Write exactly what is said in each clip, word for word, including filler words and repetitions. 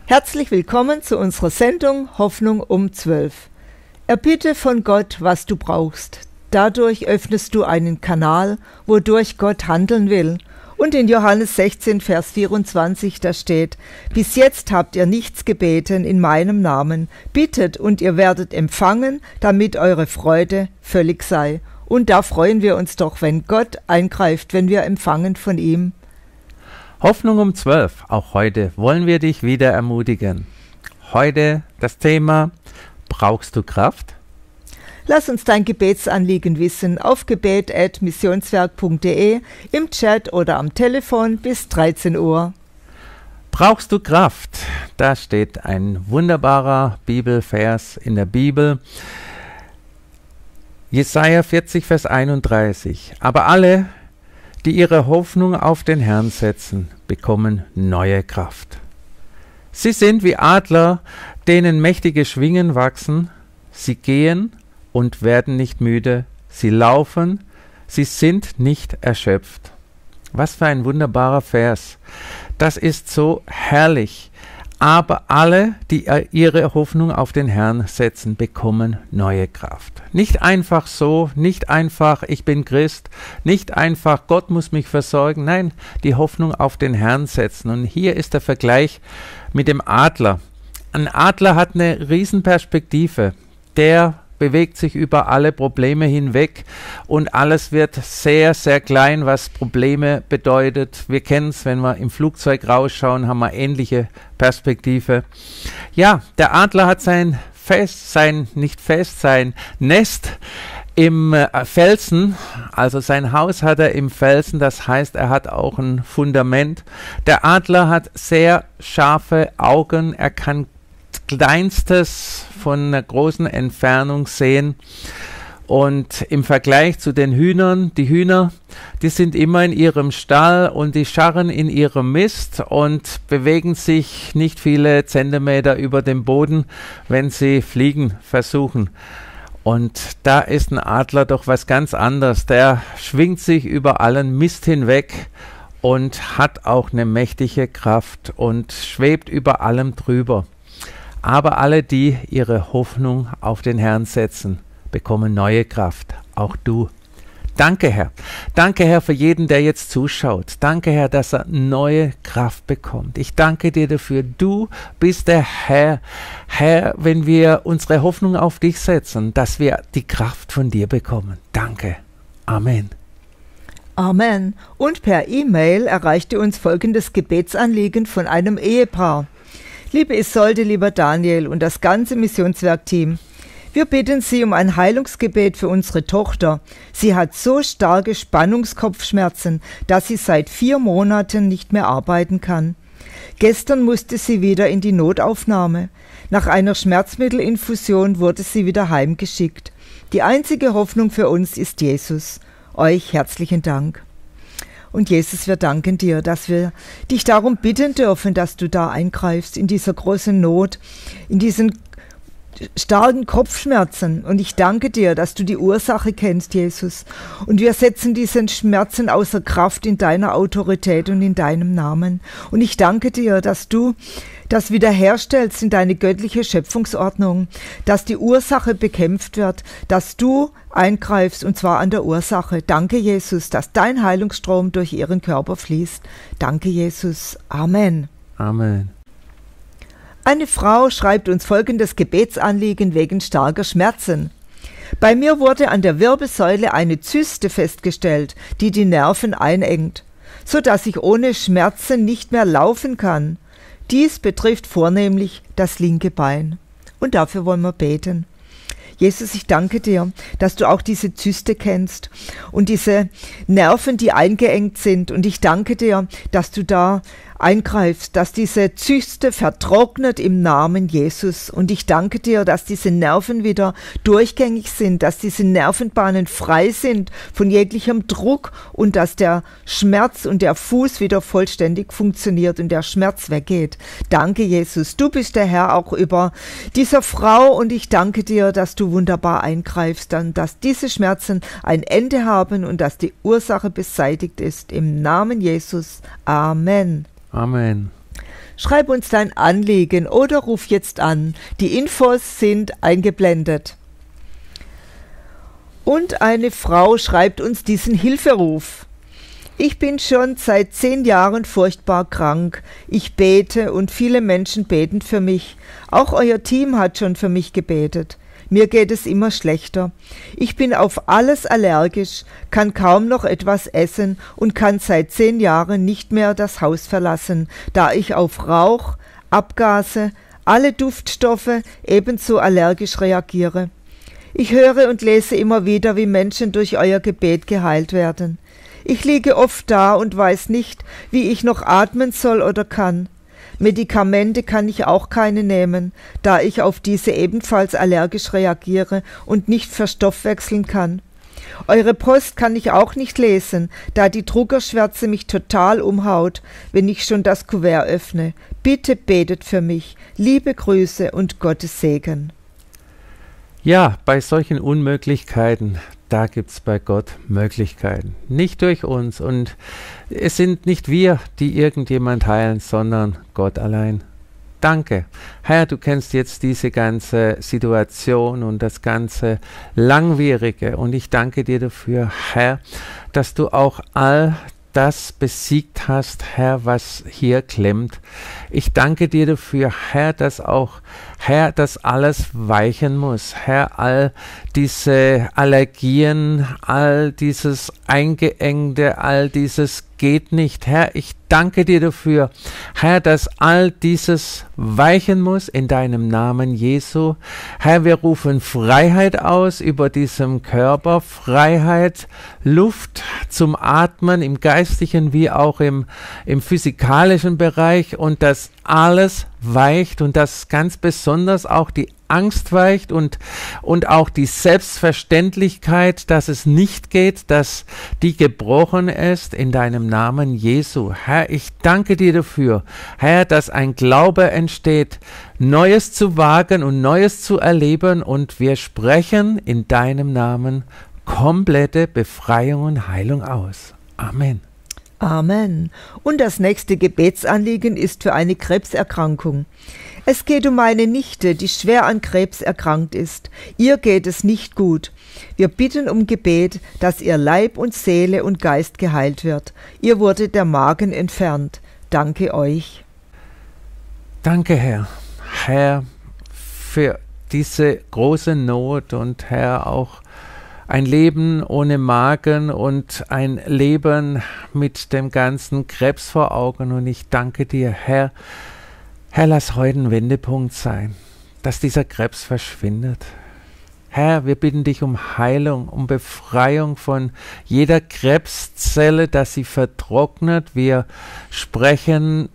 Herzlich willkommen zu unserer Sendung Hoffnung um zwölf. Erbitte von Gott, was du brauchst. Dadurch öffnest du einen Kanal, wodurch Gott handeln will. Und in Johannes sechzehn, Vers vierundzwanzig, da steht: Bis jetzt habt ihr nichts gebeten in meinem Namen. Bittet und ihr werdet empfangen, damit eure Freude völlig sei. Und da freuen wir uns doch, wenn Gott eingreift, wenn wir empfangen von ihm. Hoffnung um zwölf. Auch heute wollen wir dich wieder ermutigen. Heute das Thema: Brauchst du Kraft? Lass uns dein Gebetsanliegen wissen auf gebet at missionswerk punkt de, im Chat oder am Telefon bis dreizehn Uhr. Brauchst du Kraft? Da steht ein wunderbarer Bibelvers in der Bibel. Jesaja vierzig, Vers einunddreißig. Aber alle, die ihre Hoffnung auf den Herrn setzen, bekommen neue Kraft. Sie sind wie Adler, denen mächtige Schwingen wachsen. Sie gehen und werden nicht müde. Sie laufen, sie sind nicht erschöpft. Was für ein wunderbarer Vers. Das ist so herrlich. Aber alle, die ihre Hoffnung auf den Herrn setzen, bekommen neue Kraft. Nicht einfach so, nicht einfach, ich bin Christ, nicht einfach, Gott muss mich versorgen. Nein, die Hoffnung auf den Herrn setzen. Und hier ist der Vergleich mit dem Adler. Ein Adler hat eine Riesenperspektive. Der bewegt sich über alle Probleme hinweg und alles wird sehr, sehr klein, was Probleme bedeutet. Wir kennen es, wenn wir im Flugzeug rausschauen, haben wir ähnliche Perspektive. Ja, der Adler hat sein Fest, sein, nicht Fest, sein Nest im äh, Felsen, also sein Haus hat er im Felsen, das heißt, er hat auch ein Fundament. Der Adler hat sehr scharfe Augen, er kann Kleinstes von einer großen Entfernung sehen. Und im Vergleich zu den Hühnern, die Hühner, die sind immer in ihrem Stall und die scharren in ihrem Mist und bewegen sich nicht viele Zentimeter über dem Boden, wenn sie fliegen versuchen. Und da ist ein Adler doch was ganz anderes. Der schwingt sich über allen Mist hinweg und hat auch eine mächtige Kraft und schwebt über allem drüber. Aber alle, die ihre Hoffnung auf den Herrn setzen, bekommen neue Kraft. Auch du. Danke, Herr. Danke, Herr, für jeden, der jetzt zuschaut. Danke, Herr, dass er neue Kraft bekommt. Ich danke dir dafür. Du bist der Herr. Herr, wenn wir unsere Hoffnung auf dich setzen, dass wir die Kraft von dir bekommen. Danke. Amen. Amen. Und per E-Mail erreichte uns folgendes Gebetsanliegen von einem Ehepaar. Liebe Isolde, lieber Daniel und das ganze Missionswerk-Team, wir bitten Sie um ein Heilungsgebet für unsere Tochter. Sie hat so starke Spannungskopfschmerzen, dass sie seit vier Monaten nicht mehr arbeiten kann. Gestern musste sie wieder in die Notaufnahme. Nach einer Schmerzmittelinfusion wurde sie wieder heimgeschickt. Die einzige Hoffnung für uns ist Jesus. Euch herzlichen Dank. Und Jesus, wir danken dir, dass wir dich darum bitten dürfen, dass du da eingreifst in dieser großen Not, in diesen starken Kopfschmerzen. Und ich danke dir, dass du die Ursache kennst, Jesus. Und wir setzen diesen Schmerzen außer Kraft in deiner Autorität und in deinem Namen. Und ich danke dir, dass du das wiederherstellst in deine göttliche Schöpfungsordnung, dass die Ursache bekämpft wird, dass du eingreifst und zwar an der Ursache. Danke, Jesus, dass dein Heilungsstrom durch ihren Körper fließt. Danke, Jesus. Amen. Amen. Eine Frau schreibt uns folgendes Gebetsanliegen wegen starker Schmerzen. Bei mir wurde an der Wirbelsäule eine Zyste festgestellt, die die Nerven einengt, so dass ich ohne Schmerzen nicht mehr laufen kann. Dies betrifft vornehmlich das linke Bein. Und dafür wollen wir beten. Jesus, ich danke dir, dass du auch diese Zyste kennst und diese Nerven, die eingeengt sind. Und ich danke dir, dass du da eingreifst, dass diese Zyste vertrocknet im Namen Jesus. Und ich danke dir, dass diese Nerven wieder durchgängig sind, dass diese Nervenbahnen frei sind von jeglichem Druck und dass der Schmerz und der Fuß wieder vollständig funktioniert und der Schmerz weggeht. Danke, Jesus. Du bist der Herr auch über dieser Frau und ich danke dir, dass du wunderbar eingreifst, dann, dass diese Schmerzen ein Ende haben und dass die Ursache beseitigt ist. Im Namen Jesus. Amen. Amen. Schreib uns dein Anliegen oder ruf jetzt an. Die Infos sind eingeblendet. Und eine Frau schreibt uns diesen Hilferuf. Ich bin schon seit zehn Jahren furchtbar krank. Ich bete und viele Menschen beten für mich. Auch euer Team hat schon für mich gebetet. Mir geht es immer schlechter. Ich bin auf alles allergisch, kann kaum noch etwas essen und kann seit zehn Jahren nicht mehr das Haus verlassen, da ich auf Rauch, Abgase, alle Duftstoffe ebenso allergisch reagiere. Ich höre und lese immer wieder, wie Menschen durch euer Gebet geheilt werden. Ich liege oft da und weiß nicht, wie ich noch atmen soll oder kann. Medikamente kann ich auch keine nehmen, da ich auf diese ebenfalls allergisch reagiere und nicht verstoffwechseln kann. Eure Post kann ich auch nicht lesen, da die Druckerschwärze mich total umhaut, wenn ich schon das Kuvert öffne. Bitte betet für mich. Liebe Grüße und Gottes Segen. Ja, bei solchen Unmöglichkeiten, da gibt es bei Gott Möglichkeiten. Nicht durch uns. Und es sind nicht wir, die irgendjemand heilen, sondern Gott allein. Danke. Herr, du kennst jetzt diese ganze Situation und das ganze Langwierige. Und ich danke dir dafür, Herr, dass du auch all das besiegt hast, Herr, was hier klemmt. Ich danke dir dafür, Herr, dass auch, Herr, das alles weichen muss. Herr, all diese Allergien, all dieses Eingeengte, all dieses geht nicht. Herr, ich danke dir dafür, Herr, dass all dieses weichen muss in deinem Namen Jesu. Herr, wir rufen Freiheit aus über diesem Körper, Freiheit, Luft zum Atmen im geistlichen wie auch im, im physikalischen Bereich und dass alles weicht und dass ganz besonders auch die Angst weicht und, und auch die Selbstverständlichkeit, dass es nicht geht, dass die gebrochen ist in deinem Namen Jesu. Herr, ich danke dir dafür, Herr, dass ein Glaube entsteht, Neues zu wagen und Neues zu erleben und wir sprechen in deinem Namen komplette Befreiung und Heilung aus. Amen. Amen. Und das nächste Gebetsanliegen ist für eine Krebserkrankung. Es geht um eine Nichte, die schwer an Krebs erkrankt ist. Ihr geht es nicht gut. Wir bitten um Gebet, dass ihr Leib und Seele und Geist geheilt wird. Ihr wurde der Magen entfernt. Danke euch. Danke, Herr. Herr, für diese große Not und Herr auch ein Leben ohne Magen und ein Leben mit dem ganzen Krebs vor Augen. Und ich danke dir, Herr, Herr, lass heute ein Wendepunkt sein, dass dieser Krebs verschwindet. Herr, wir bitten dich um Heilung, um Befreiung von jeder Krebszelle, dass sie vertrocknet. Wir sprechen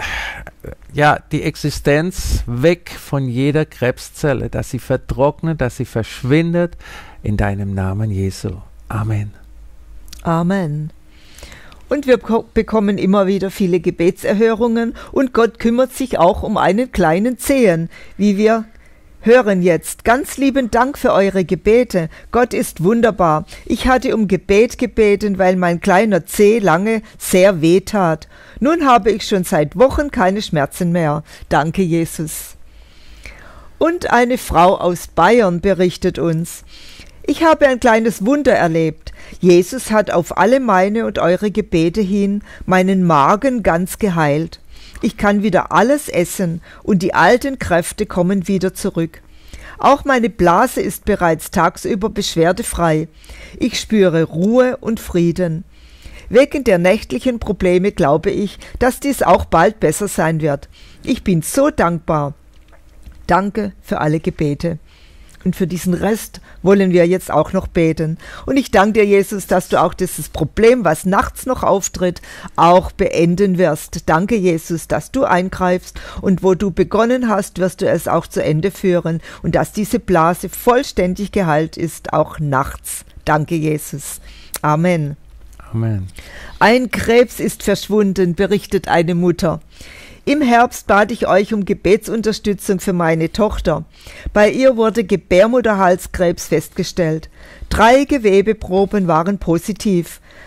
ja die Existenz weg von jeder Krebszelle, dass sie vertrocknet, dass sie verschwindet. In deinem Namen Jesu. Amen. Amen. Und wir bekommen immer wieder viele Gebetserhörungen und Gott kümmert sich auch um einen kleinen Zehen, wie wir hören jetzt. Ganz lieben Dank für eure Gebete. Gott ist wunderbar. Ich hatte um Gebet gebeten, weil mein kleiner Zeh lange sehr weh tat. Nun habe ich schon seit Wochen keine Schmerzen mehr. Danke, Jesus. Und eine Frau aus Bayern berichtet uns: Ich habe ein kleines Wunder erlebt. Jesus hat auf alle meine und eure Gebete hin meinen Magen ganz geheilt. Ich kann wieder alles essen und die alten Kräfte kommen wieder zurück. Auch meine Blase ist bereits tagsüber beschwerdefrei. Ich spüre Ruhe und Frieden. Wegen der nächtlichen Probleme glaube ich, dass dies auch bald besser sein wird. Ich bin so dankbar. Danke für alle Gebete. Und für diesen Rest wollen wir jetzt auch noch beten. Und ich danke dir, Jesus, dass du auch dieses Problem, was nachts noch auftritt, auch beenden wirst. Danke, Jesus, dass du eingreifst und wo du begonnen hast, wirst du es auch zu Ende führen und dass diese Blase vollständig geheilt ist, auch nachts. Danke, Jesus. Amen. Amen. Ein Krebs ist verschwunden, berichtet eine Mutter. Im Herbst bat ich euch um Gebetsunterstützung für meine Tochter. Bei ihr wurde Gebärmutterhalskrebs festgestellt. Drei Gewebeproben waren positiv.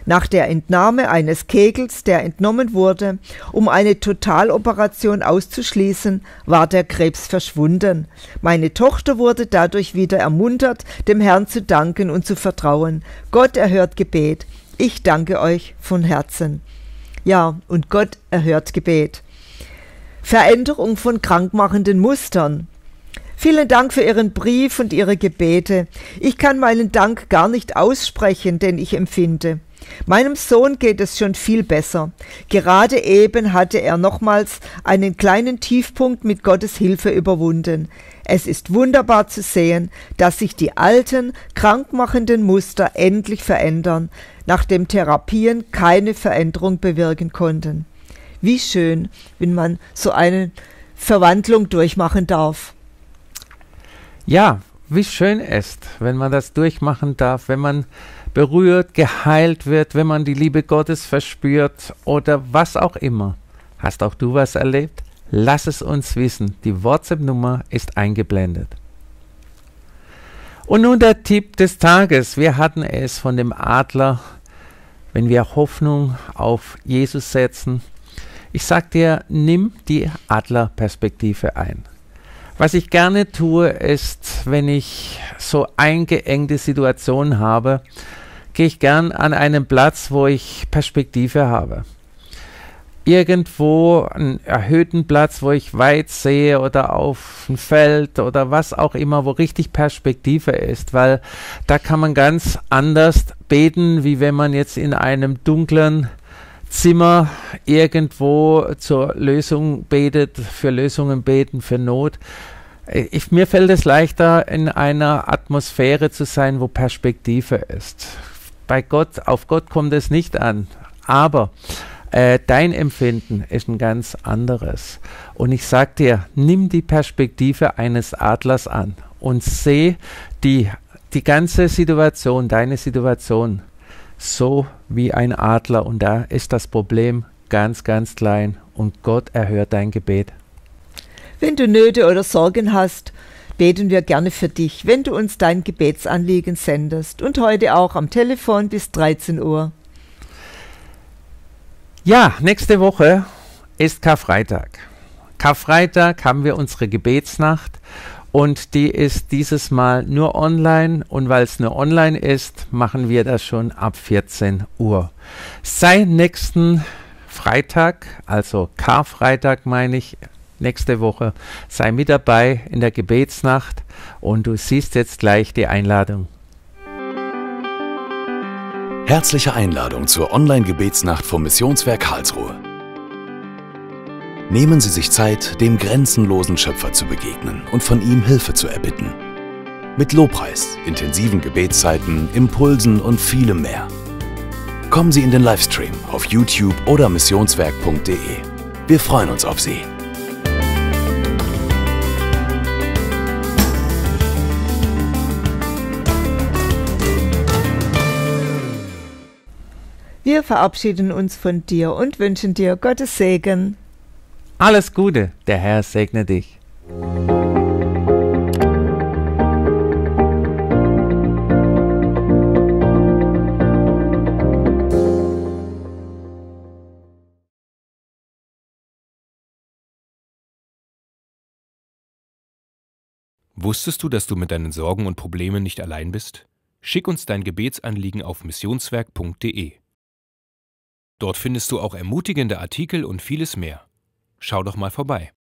Nach der Entnahme eines Kegels, der entnommen wurde, um eine Totaloperation auszuschließen, war der Krebs verschwunden. Meine Tochter wurde dadurch wieder ermuntert, dem Herrn zu danken und zu vertrauen. Gott erhört Gebet. Ich danke euch von Herzen. Ja, und Gott erhört Gebet. Veränderung von krankmachenden Mustern. Vielen Dank für Ihren Brief und Ihre Gebete. Ich kann meinen Dank gar nicht aussprechen, den ich empfinde. Meinem Sohn geht es schon viel besser. Gerade eben hatte er nochmals einen kleinen Tiefpunkt mit Gottes Hilfe überwunden. Es ist wunderbar zu sehen, dass sich die alten, krankmachenden Muster endlich verändern, nachdem Therapien keine Veränderung bewirken konnten. Wie schön, wenn man so eine Verwandlung durchmachen darf. Ja, wie schön ist, wenn man das durchmachen darf, wenn man berührt, geheilt wird, wenn man die Liebe Gottes verspürt oder was auch immer. Hast auch du was erlebt? Lass es uns wissen. Die WhatsApp-Nummer ist eingeblendet. Und nun der Tipp des Tages. Wir hatten es von dem Adler, wenn wir Hoffnung auf Jesus setzen. Ich sag dir, nimm die Adlerperspektive ein. Was ich gerne tue, ist, wenn ich so eingeengte Situationen habe, gehe ich gern an einen Platz, wo ich Perspektive habe. Irgendwo einen erhöhten Platz, wo ich weit sehe oder auf ein Feld oder was auch immer, wo richtig Perspektive ist, weil da kann man ganz anders beten, wie wenn man jetzt in einem dunklen Zimmer irgendwo zur Lösung betet, für Lösungen beten, für Not. Ich, mir fällt es leichter, in einer Atmosphäre zu sein, wo Perspektive ist. Bei Gott, auf Gott kommt es nicht an, aber äh, dein Empfinden ist ein ganz anderes. Und ich sag dir, nimm die Perspektive eines Adlers an und seh die, die ganze Situation, deine Situation, so wie ein Adler, und da ist das Problem ganz, ganz klein und Gott erhört dein Gebet. Wenn du Nöte oder Sorgen hast, beten wir gerne für dich, wenn du uns dein Gebetsanliegen sendest und heute auch am Telefon bis dreizehn Uhr. Ja, nächste Woche ist Karfreitag. Karfreitag haben wir unsere Gebetsnacht. Und die ist dieses Mal nur online, und weil es nur online ist, machen wir das schon ab vierzehn Uhr. Sei nächsten Freitag, also Karfreitag meine ich, nächste Woche, sei mit dabei in der Gebetsnacht und du siehst jetzt gleich die Einladung. Herzliche Einladung zur Online-Gebetsnacht vom Missionswerk Karlsruhe. Nehmen Sie sich Zeit, dem grenzenlosen Schöpfer zu begegnen und von ihm Hilfe zu erbitten. Mit Lobpreis, intensiven Gebetszeiten, Impulsen und vielem mehr. Kommen Sie in den Livestream auf YouTube oder missionswerk punkt de. Wir freuen uns auf Sie. Wir verabschieden uns von dir und wünschen dir Gottes Segen. Alles Gute, der Herr segne dich. Wusstest du, dass du mit deinen Sorgen und Problemen nicht allein bist? Schick uns dein Gebetsanliegen auf missionswerk punkt de. Dort findest du auch ermutigende Artikel und vieles mehr. Schau doch mal vorbei.